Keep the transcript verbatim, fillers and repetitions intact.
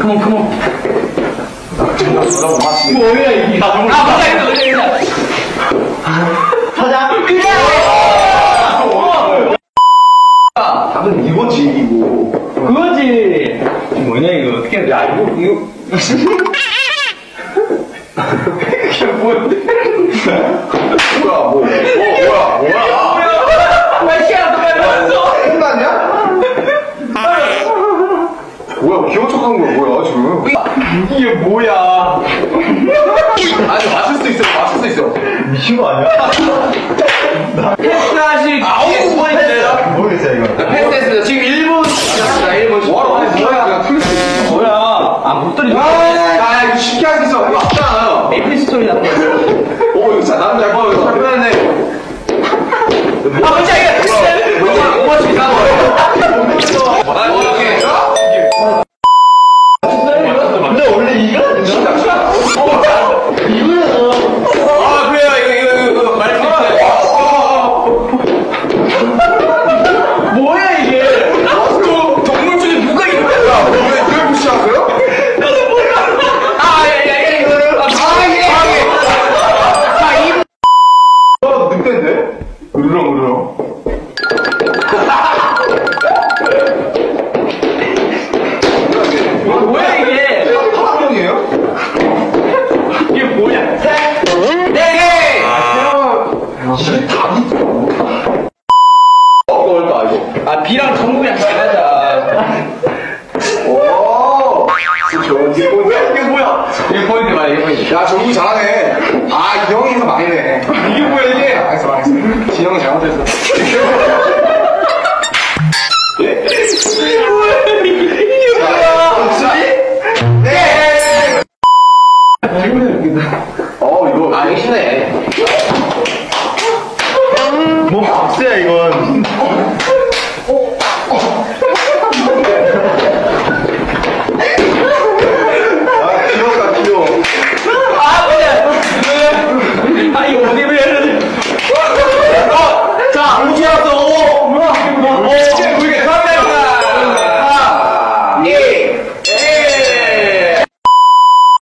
컴온 컴온. 뭐야 이게? 아 맞아 이거 이거. 사장. 그래. 답은 이거지 이거. 그거지. 뭐냐 이거 어떻게? 야 이거 이거. 이게 뭔데? 뭐야 뭐? 뭐 뭐야 뭐야? 빨리 시간 빨리 왔어. 이거 아니야? 뭐야 귀여운 척하는 거야 뭐야 지금? 이게 뭐야? 아니 맞을 수 있어 맞을 수 있어. 미친 거 아니야? 패스하실 아홉 번째요? 모르겠어요 이거. 패스했습니다. 지금 일 분 지났습니다. 일 분. 뭐하러 아니 뭐야 내가 틀릴 수 있어. 뭐야? 아못 들리네. 야 이거 쉽게 할 수 있어. 이거 쉽잖아요. 에이피 스토리 같은 거. 오 이거 진짜 나는 잘 봐요. 잘 표현했네. 아 뭔지 알겠어. 뭔지 뭔지 이상한 거예요. 아 오케이. 근데 원래 이거 진짜 진짜. 이거야. 아 그래요 이거 이거 이거 말씀 있어요. 뭐야 이게? 동물 중에 누가 이렇게 야 왜 왜 무시하세요? 아야야 이거를 아 이게 자이 어 늑대인데? 으르렁 으르렁. 뭐야 이게? 파랑이에요? 이게 뭐야? 네. 이게 답이 어 뭘까 이거? 아 B랑 정국이랑 잘하자. 오. 좋은 이게 뭐야 이게 뭐야? 이거 포인트 말이야 이거 포인트. 야 정국이 잘하네. 아 이 형이 해서 망이네. 이게 뭐야 이게? 망했어 망했어. 진영은 잘못했어. 네. 어 이거 아 이거 쉽네. 뭐 박스야 이건.